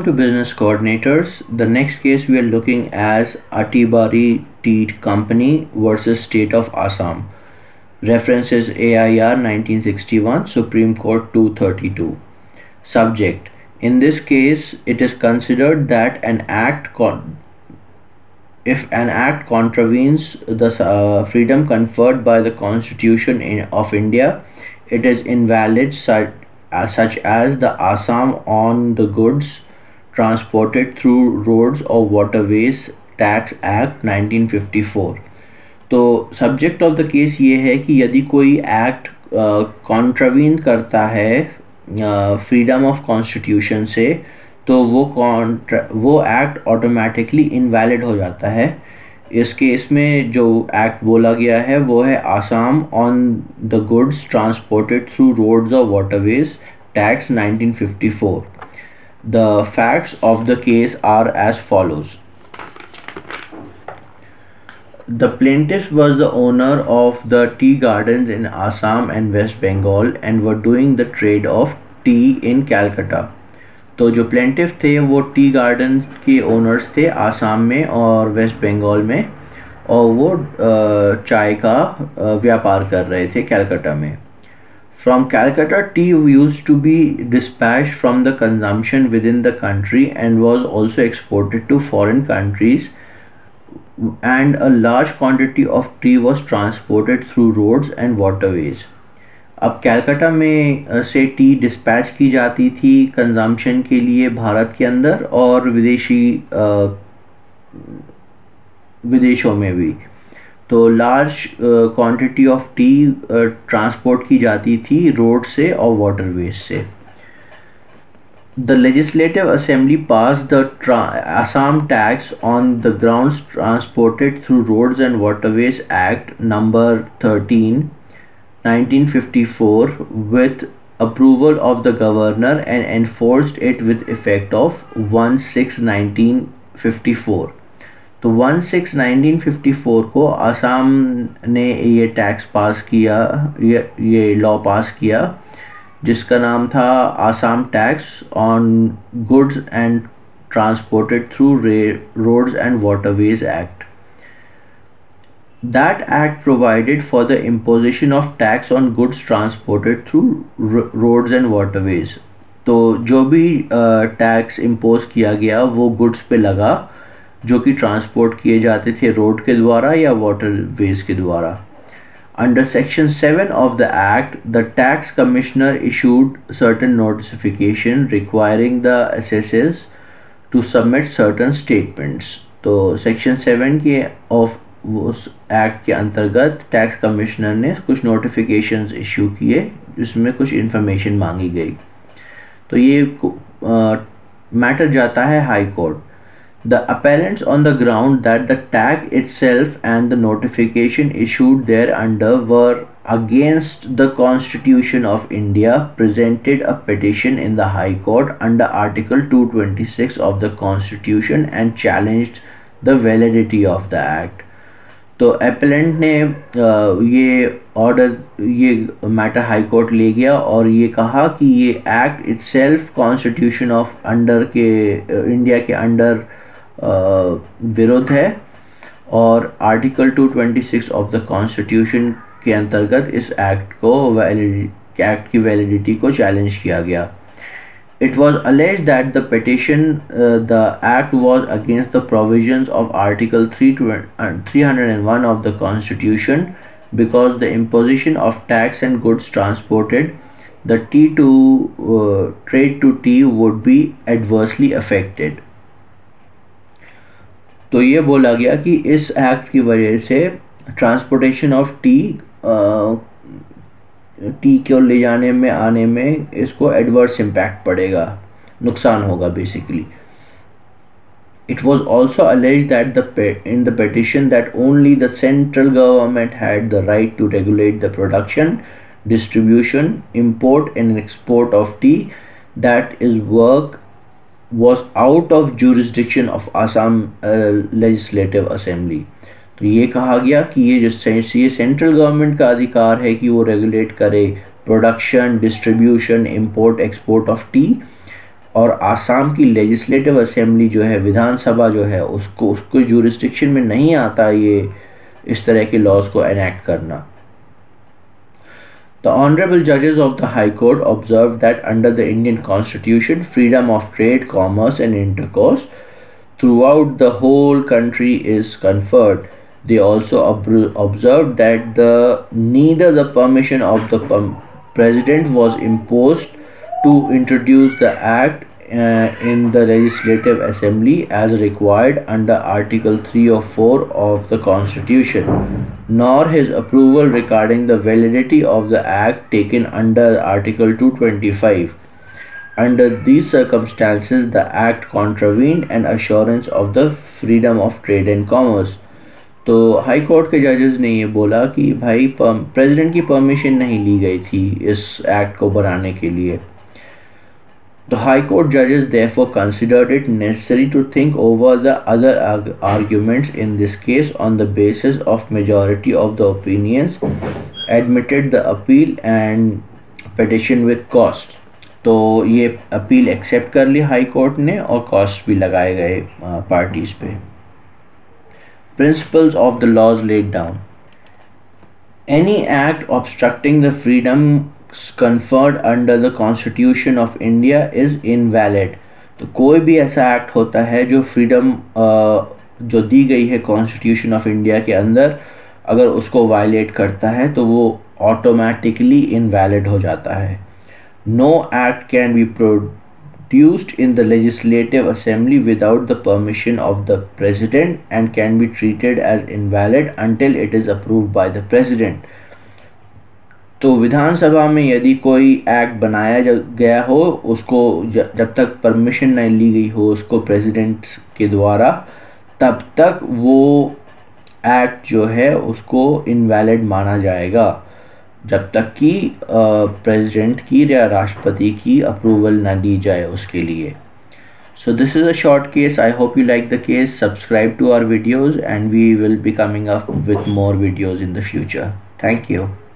to business coordinators. The next case we are looking as Atiabari Tea Company versus State of Assam. References A.I.R. 1961, Supreme Court 232. Subject: in this case, it is considered that if an act contravenes the freedom conferred by the Constitution of India, it is invalid, such as the Assam on the goods transported through roads or waterways Tax Act 1954. तो subject of the case ये है कि यदि कोई act contravene करता है freedom of constitution से, तो वो एक्ट ऑटोमेटिकली इनवैलिड हो जाता है। इस केस में जो एक्ट बोला गया है वो है Assam on the goods transported through roads और waterways tax 1954। The facts of the case are as follows. The plaintiff was the owner of the tea gardens in Assam and West Bengal and were doing the trade of tea in Calcutta. तो जो plaintiff थे वो tea garden के owners थे आसाम में और waste Bengal में, और वो चाय का व्यापार कर रहे थे कलकत्ता में। From Calcutta, tea used to be dispatched from the consumption within the country and was also exported to foreign countries, and a large quantity of tea was transported through roads and waterways. अब कलकत्ता में से T dispatch की जाती थी consumption के लिए भारत के अंदर और विदेशों में भी। तो large quantity of tea transport की जाती थी रोड से और वाटरवेज से। The Legislative Assembly passed the Assam Tax on the Grounds Transported Through Roads and Waterways Act number 13, 1954 with approval of the governor and enforced it with effect of 1/6/1954। तो 1/6/1954 को असम ने ये टैक्स पास किया, ये law पास किया जिसका नाम था Assam tax on goods and transported through roads and waterways act. That act provided for the imposition of tax on goods transported through roads and waterways. तो जो भी टैक्स इम्पोज किया गया वो गुड्स पे लगा जो कि ट्रांसपोर्ट किए जाते थे रोड के द्वारा या वाटरवेज के द्वारा। Under Section 7 of the Act, the Tax Commissioner issued certain notification requiring the assessors to submit certain statements. तो Section 7 के उस एक्ट के अंतर्गत टैक्स कमिश्नर ने कुछ नोटिफिकेशंस इशू किए जिसमें कुछ इन्फॉर्मेशन मांगी गई। तो ये मैटर जाता है high court. The appellants, on the ground that the tag itself and the notification issued thereunder were against the Constitution of India, presented a petition in the High Court under Article 226 of the Constitution and challenged the validity of the Act. तो appellant ने ये matter high court ले गया और ये कहा कि ये act itself Constitution of India के अंडर विरोध है और आर्टिकल 226 ऑफ द कॉन्स्टिट्यूशन के अंतर्गत इस एक्ट की वैलिडिटी को चैलेंज किया गया। It was alleged that the petition the act was against the provisions of article 301 of the constitution because the imposition of tax and goods transported the trade to tea would be adversely affected. तो ये बोला गया कि इस act की वजह से transportation of T को ले जाने में आने में इसको एडवर्स इम्पैक्ट पड़ेगा, नुकसान होगा basically. It was also alleged that in the petition that only the central government had the right to regulate the production, distribution, import and export of tea, that is work was out of jurisdiction of Assam Legislative Assembly। तो ये कहा गया कि ये central government का अधिकार है कि वो रेगुलेट करे production, distribution, import, export of tea, और आसाम की लेजिस्लेटिव असेंबली जो है, विधानसभा जो है, उसको जुरिस्डिक्शन में नहीं आता ये इस तरह के लॉज को एनेक्ट करना. The honorable judges of the High Court observed that under the Indian Constitution, freedom of trade, commerce and intercourse throughout the whole country is conferred. They also observed that neither the permission of the president was imposed to introduce the act in the legislative assembly as required under Article 3 or 4 of the Constitution, nor his approval regarding the validity of the act taken under Article 225. Under these circumstances, the act contravened an assurance of the freedom of trade and commerce. तो high court के जजेस ने ये बोला कि भाई president की permission नहीं ली गई थी इस एक्ट को बनाने के लिए. The High Court judges therefore considered it necessary to think over the other arguments in this case on the basis of majority of the opinions, admitted the appeal and petition with cost. तो ये appeal accept कर ली high court ने और cost भी लगाए गए parties पे. Principles of the laws laid down. Any act obstructing the freedom conferred under the Constitution of India is invalid. तो कोई भी ऐसा एक्ट होता है जो फ्रीडम जो दी गई है कॉन्स्टिट्यूशन ऑफ इंडिया के अंदर, अगर उसको वायलेट करता है तो वो ऑटोमेटिकली इनवैलिड हो जाता है. No act can be produced in the legislative assembly without the permission of the president and can be treated as invalid until it is approved by the president. तो विधानसभा में यदि कोई एक्ट बनाया गया हो, उसको जब तक परमिशन नहीं ली गई हो उसको प्रेसिडेंट के द्वारा, तब तक वो एक्ट जो है उसको इनवैलिड माना जाएगा जब तक कि प्रेसिडेंट की या राष्ट्रपति की अप्रूवल ना दी जाए उसके लिए. So this is a short case. I hope you like the case. Subscribe to our videos and we will be coming up with more videos in the future. Thank you.